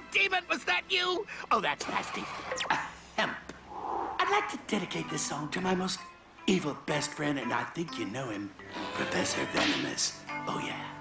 demon, was that you? Oh, that's nasty. Hemp. I'd like to dedicate this song to my most evil best friend, and I think you know him, Professor Venomous. Oh, yeah.